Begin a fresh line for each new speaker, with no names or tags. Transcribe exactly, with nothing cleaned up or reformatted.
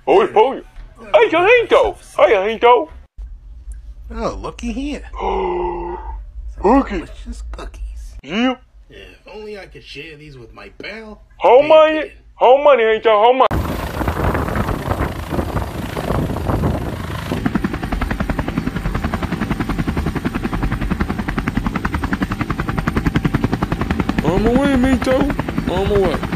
Oi, oi. Hey, Jacinto. Hey, Jacinto.
Oh, looky here.
Cookie.
Delicious cookies.
Yeah.
If only I could share these with my pal.
How
Hey,
many?
kid.
How many, Jacinto? How many? On my way, Minto. On my way.